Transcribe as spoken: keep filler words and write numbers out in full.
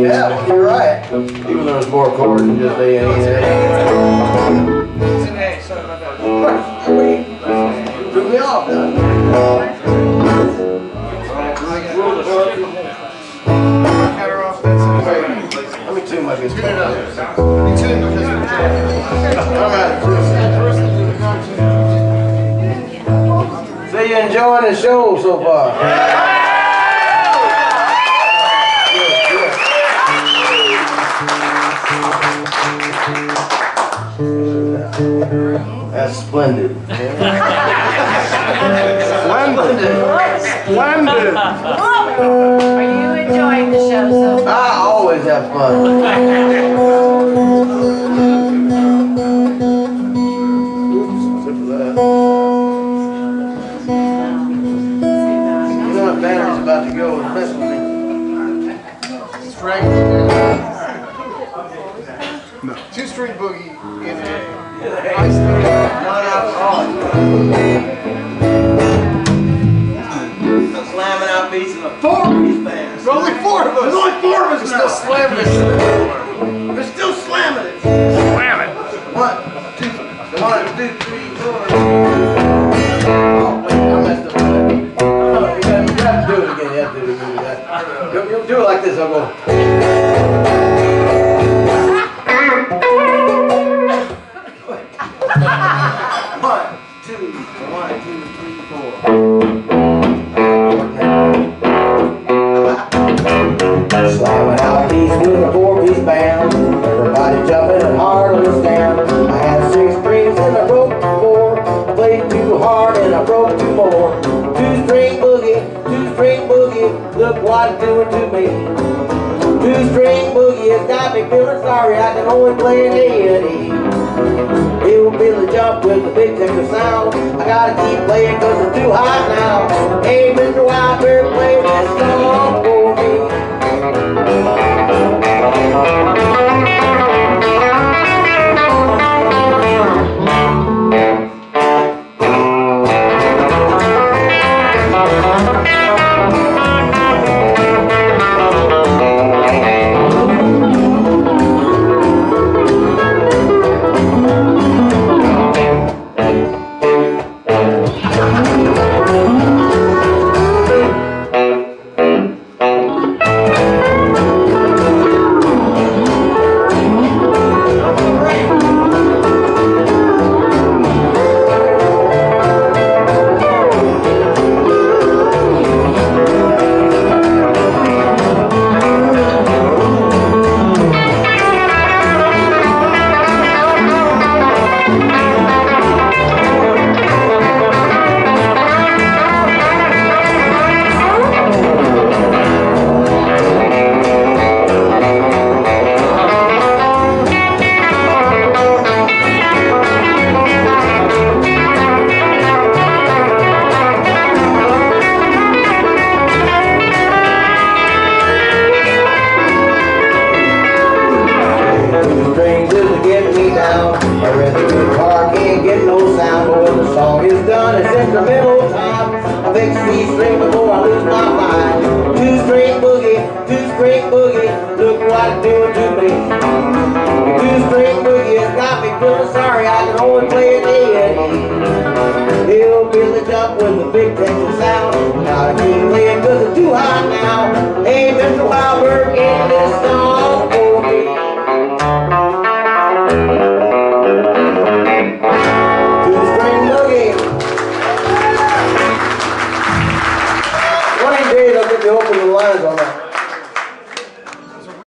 Yeah, you're right. Even though it's more chords than just A and E. It's an A, sorry about that. Took me off now. Let me tune my guitar. Tune it up. You tune it because I'm out of tune. So you enjoying the show so far? That's splendid. Splendid. Splendid. Are you enjoying the show so far? I always have fun. You know what battery's about to go and mess with me. Strength. Two-string boogie in A. Nice little one out on. Slamming out beats in a four-piece band. There's only four of us. There's only four of us We're now. still slamming it. We're still slamming it. Slam it. One, two, one, two, three, four. Oh, wait, I messed up. Oh, you got, you got to do it again. You have to do it again. You'll, you'll do it like this. I'll go. One, two, one, two, three, four. Slamming out these with a four-piece band. Everybody jumping and hard on the stand. I had six strings and I broke four. I played too hard and I broke two more. Two-string boogie, two-string boogie. Look what it's doing to me. Two-string boogie has got me feeling sorry. I can only play an A and E. Hillbilly jump with the big Texas sound. I gotta keep playing cause it's too hot now. Hey, Mister Weilburg, play this song for me. Instrumental time. I fix C string before I lose my mind. Two string boogie, two string boogie. Look what it's doing to me. Two string boogie has got me feeling sorry. I can only play an A and E. Hillbilly jump with the big Texas sound. Gotta keep playing cause it's too hot now. Hey, Mister Weilburg, in this song for me. I'll get you open the lines on that.